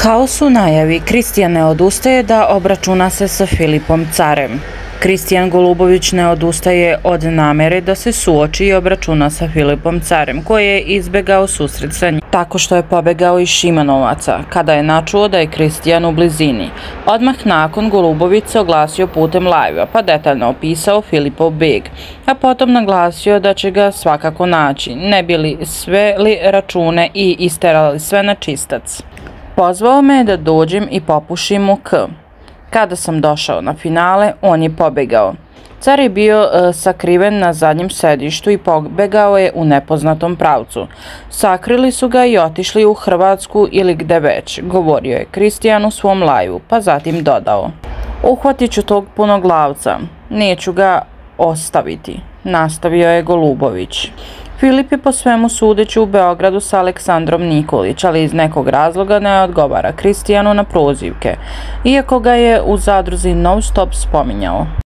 Haos u najavi, Kristijan ne odustaje da obračuna se sa Filipom Carem. Kristijan Golubović ne odustaje od namere da se suoči i obračuna sa Filipom Carem, koji je izbegao susret sa njim tako što je pobegao iz Šimanovaca, kada je načuo da je Kristijan u blizini. Odmah nakon Golubović se oglasio putem live-a, pa detaljno opisao Filipov beg, a potom naglasio da će ga svakako naći, ne bi li sveli račune i isterali sve na čistac. Pozvao me da dođem i popušim mu k. Kada sam došao na finale, on je pobegao. Car je bio sakriven na zadnjem sedištu i pobegao je u nepoznatom pravcu. Sakrili su ga i otišli u Hrvatsku ili gde već, govorio je Kristijan u svom live-u, pa zatim dodao: "Uhvatit ću tog punoglavca, neću ga ostaviti", nastavio je Golubović. Filip je po svemu sudeći u Beogradu sa Aleksandrom Nikolić, ali iz nekog razloga ne odgovara Kristijanu na prozivke, iako ga je u zadruzi non stop spominjao.